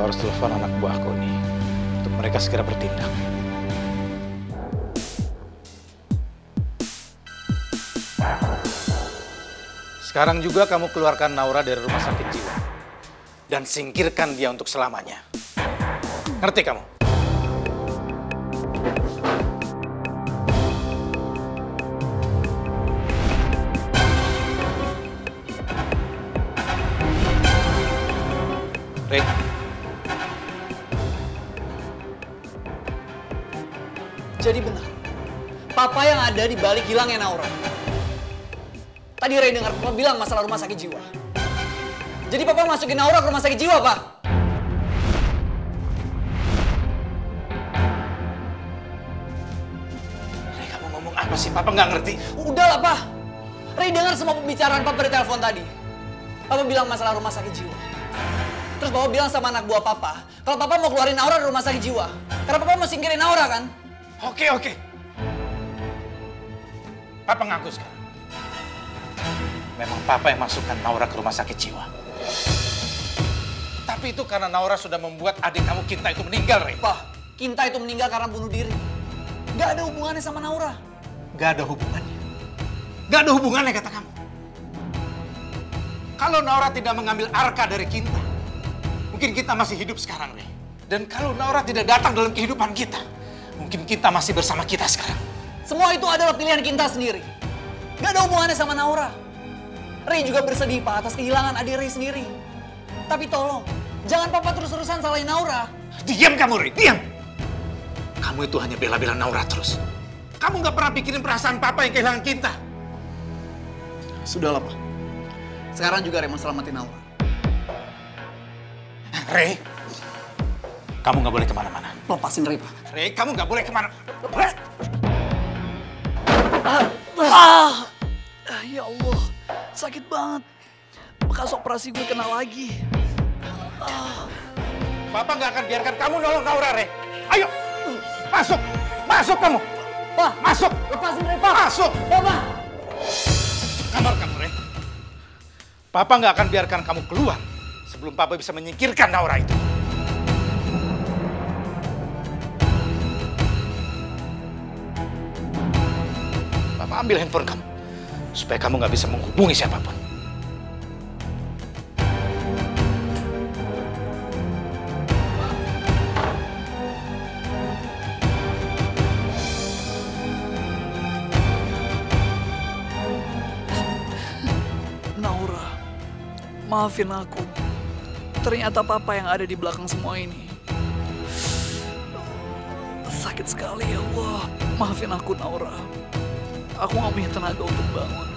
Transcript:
harus telepon anak buahku nih untuk mereka segera bertindak. Sekarang juga kamu keluarkan Naura dari rumah sakit jiwa dan singkirkan dia untuk selamanya. Ngerti kamu? Ray. Jadi benar, Papa yang ada di balik hilangnya Naura. Tadi Ray dengar Papa bilang masalah rumah sakit jiwa. Jadi Papa masukin Naura ke rumah sakit jiwa, Pak? Ray, kamu ngomong apa sih? Papa nggak ngerti. Udahlah, Pak. Ray dengar semua pembicaraan Papa di telepon tadi. Papa bilang masalah rumah sakit jiwa. Terus Papa bilang sama anak buah Papa, kalau Papa mau keluarin Naura dari rumah sakit jiwa. Karena Papa mau singkirin Naura, kan? Oke. Papa ngaku sekarang. Memang Papa yang masukkan Naura ke rumah sakit jiwa. Tapi itu karena Naura sudah membuat adik kamu Kinta itu meninggal, Ray. Pak, Kinta itu meninggal karena bunuh diri. Gak ada hubungannya sama Naura. Gak ada hubungannya. Gak ada hubungannya, kata kamu. Kalau Naura tidak mengambil Arka dari Kinta, mungkin kita masih hidup sekarang, Ray. Dan kalau Naura tidak datang dalam kehidupan kita, mungkin kita masih bersama kita sekarang. Semua itu adalah pilihan Kinta sendiri. Gak ada hubungannya sama Naura. Ray juga bersedih, Pak, atas kehilangan adik Ray sendiri. Tapi tolong, jangan Papa terus-terusan salahin Naura. Diam kamu, Ray, diam! Kamu itu hanya bela-bela Naura terus. Kamu gak pernah pikirin perasaan Papa yang kehilangan Kinta. Sudahlah, Pak. Sekarang juga Ray mau selamatin Naura. Ray, kamu gak boleh kemana-mana. Lepasin Ray, Pak. Ray, kamu gak boleh kemana. Ray. Ya Allah, sakit banget. Bekas operasi gue kena lagi. Papa gak akan biarkan kamu nolong Naura, Ray. Ayo, masuk, masuk kamu. Pak, Masuk. lepasin Ray, Pak. Masuk. Papa. Kamar kamu, Ray. Papa gak akan biarkan kamu keluar sebelum Papa bisa menyingkirkan Naura itu. Papa ambil handphone kamu supaya kamu gak bisa menghubungi siapapun. Naura, maafin aku. Ternyata Papa yang ada di belakang semua ini. Sakit sekali, ya Allah. Maafin aku, Naura. Aku gak punya tenaga untuk bangun.